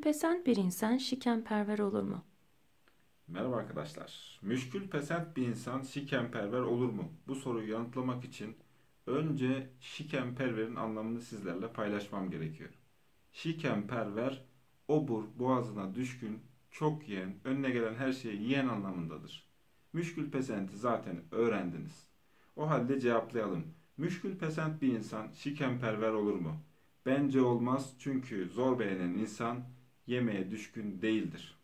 Müşkülpesent bir insan şikenperver olur mu? Merhaba arkadaşlar. Müşkül pesent bir insan şikenperver olur mu? Bu soruyu yanıtlamak için önce şikenperverin anlamını sizlerle paylaşmam gerekiyor. Şikenperver, obur, boğazına düşkün, çok yiyen, önüne gelen her şeyi yiyen anlamındadır. Müşkül pesenti zaten öğrendiniz. O halde cevaplayalım. Müşkül pesent bir insan şikenperver olur mu? Bence olmaz, çünkü zor beğenen insan yemeğe düşkün değildir.